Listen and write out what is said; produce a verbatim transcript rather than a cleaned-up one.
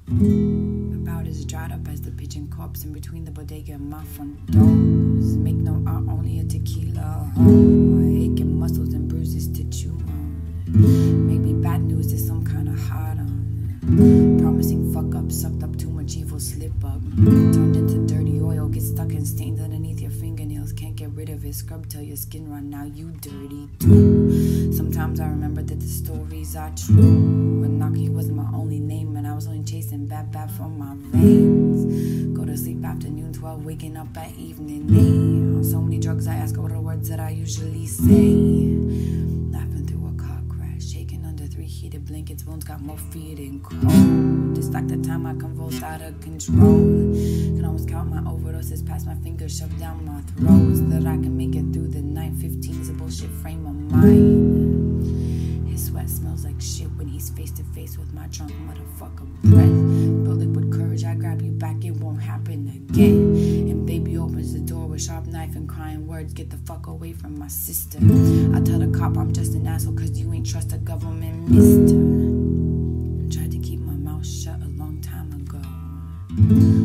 About as dried up as the pigeon corpse in between the bodega and my front doors. Make no art, only a tequila. Oh, aching muscles and bruises to chew on. Maybe bad news is some kind of hard on. Promising fuck up, sucked up too much evil slip up. Turned into dirty oil, get stuck and stains underneath your fingernails. Can't get rid of it, scrub till your skin run, now you dirty too. Sometimes I remember that the stories are true. But Naki wasn't my only name, and I was only chasing bad bad from my veins. Go to sleep afternoon twelve, waking up at evening eight. On so many drugs I ask what are the words that I usually say. Laughing through a car crash, shaking under three heated blankets, bones got more feeling cold. It's like the time I convulsed out of control. Can almost count my overdoses past my fingers shoved down my throat, so that I can make it through the night. Fifteen is a bullshit frame of mind. His sweat smells like shit when he's face to face with my drunk motherfucker breath. But liquid courage, I grab you back, it won't happen again. And baby opens the door with sharp knife and crying words, get the fuck away from my sister. I tell the cop I'm just an asshole cause you ain't trust a government mister. Tried to keep my mouth shut a long time ago.